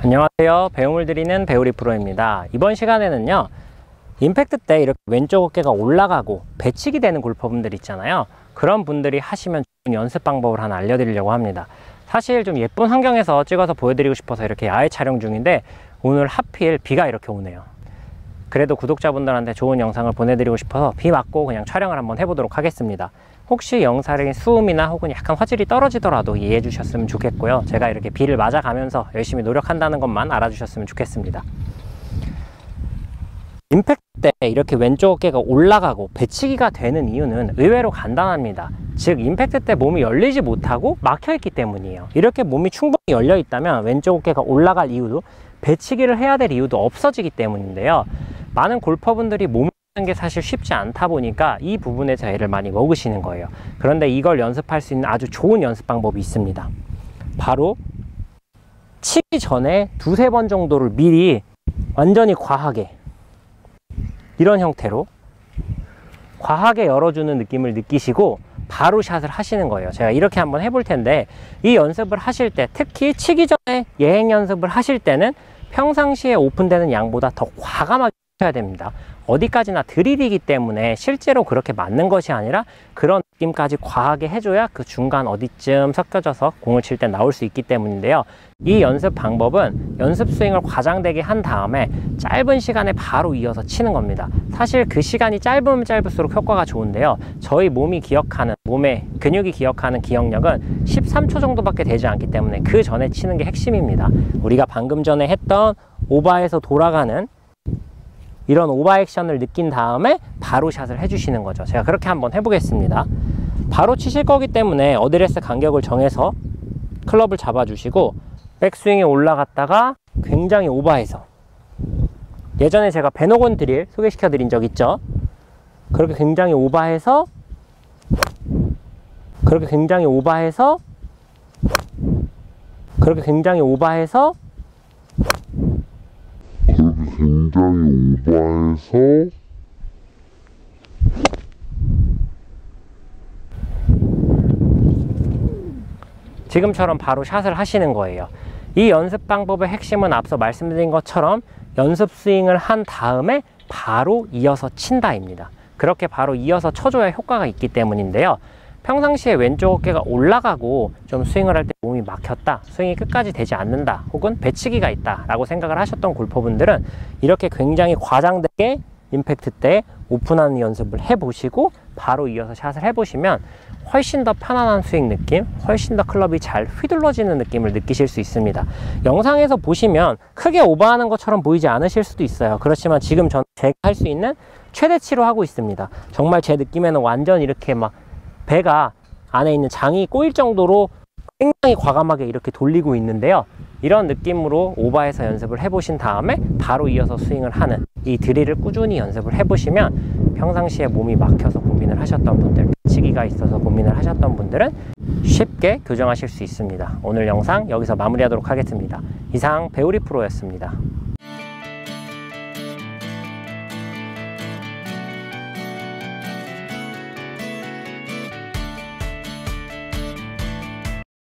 안녕하세요. 배움을 드리는 배우리 프로입니다. 이번 시간에는요, 임팩트 때 이렇게 왼쪽 어깨가 올라가고 배치기 되는 골퍼분들 있잖아요. 그런 분들이 하시면 좋은 연습 방법을 하나 알려드리려고 합니다. 사실 좀 예쁜 환경에서 찍어서 보여드리고 싶어서 이렇게 야외 촬영 중인데 오늘 하필 비가 이렇게 오네요. 그래도 구독자분들한테 좋은 영상을 보내드리고 싶어서 비 맞고 그냥 촬영을 한번 해보도록 하겠습니다. 혹시 영상의 수음이나 혹은 약간 화질이 떨어지더라도 이해해 주셨으면 좋겠고요. 제가 이렇게 비를 맞아가면서 열심히 노력한다는 것만 알아주셨으면 좋겠습니다. 임팩트 때 이렇게 왼쪽 어깨가 올라가고 배치기가 되는 이유는 의외로 간단합니다. 즉 임팩트 때 몸이 열리지 못하고 막혀 있기 때문이에요. 이렇게 몸이 충분히 열려 있다면 왼쪽 어깨가 올라갈 이유도 배치기를 해야 될 이유도 없어지기 때문인데요. 많은 골퍼분들이 몸을 하는 게 사실 쉽지 않다 보니까 이 부분에서 애를 많이 먹으시는 거예요. 그런데 이걸 연습할 수 있는 아주 좋은 연습 방법이 있습니다. 바로 치기 전에 두세 번 정도를 미리 완전히 과하게 이런 형태로 과하게 열어주는 느낌을 느끼시고 바로 샷을 하시는 거예요. 제가 이렇게 한번 해볼 텐데 이 연습을 하실 때, 특히 치기 전에 예행 연습을 하실 때는 평상시에 오픈되는 양보다 더 과감하게 해야 됩니다. 어디까지나 드릴이기 때문에 실제로 그렇게 맞는 것이 아니라 그런 느낌까지 과하게 해줘야 그 중간 어디쯤 섞여져서 공을 칠 때 나올 수 있기 때문인데요. 이 연습 방법은 연습 스윙을 과장되게 한 다음에 짧은 시간에 바로 이어서 치는 겁니다. 사실 그 시간이 짧으면 짧을수록 효과가 좋은데요. 저희 몸이 기억하는, 몸의 근육이 기억하는 기억력은 13초 정도밖에 되지 않기 때문에 그 전에 치는 게 핵심입니다. 우리가 방금 전에 했던 오바에서 돌아가는 이런 오바 액션을 느낀 다음에 바로 샷을 해주시는 거죠. 제가 그렇게 한번 해보겠습니다. 바로 치실 거기 때문에 어드레스 간격을 정해서 클럽을 잡아주시고 백스윙에 올라갔다가 굉장히 오바해서, 예전에 제가 베너건 드릴 소개시켜 드린 적 있죠. 그렇게 굉장히 오바해서 그렇게 굉장히 오바해서 지금처럼 바로 샷을 하시는 거예요. 이 연습 방법의 핵심은 앞서 말씀드린 것처럼 연습 스윙을 한 다음에 바로 이어서 친다입니다. 그렇게 바로 이어서 쳐줘야 효과가 있기 때문인데요. 평상시에 왼쪽 어깨가 올라가고 좀 스윙을 할 때 몸이 막혔다, 스윙이 끝까지 되지 않는다, 혹은 배치기가 있다 라고 생각을 하셨던 골퍼분들은 이렇게 굉장히 과장되게 임팩트 때 오픈하는 연습을 해보시고 바로 이어서 샷을 해보시면 훨씬 더 편안한 스윙 느낌, 훨씬 더 클럽이 잘 휘둘러지는 느낌을 느끼실 수 있습니다. 영상에서 보시면 크게 오버하는 것처럼 보이지 않으실 수도 있어요. 그렇지만 지금 저는 제가 할 수 있는 최대치로 하고 있습니다. 정말 제 느낌에는 완전 이렇게 막 배가 안에 있는 장이 꼬일 정도로 굉장히 과감하게 이렇게 돌리고 있는데요. 이런 느낌으로 오버해서 연습을 해보신 다음에 바로 이어서 스윙을 하는 이 드릴을 꾸준히 연습을 해보시면 평상시에 몸이 막혀서 고민을 하셨던 분들, 치기가 있어서 고민을 하셨던 분들은 쉽게 교정하실 수 있습니다. 오늘 영상 여기서 마무리하도록 하겠습니다. 이상 배우리 프로였습니다.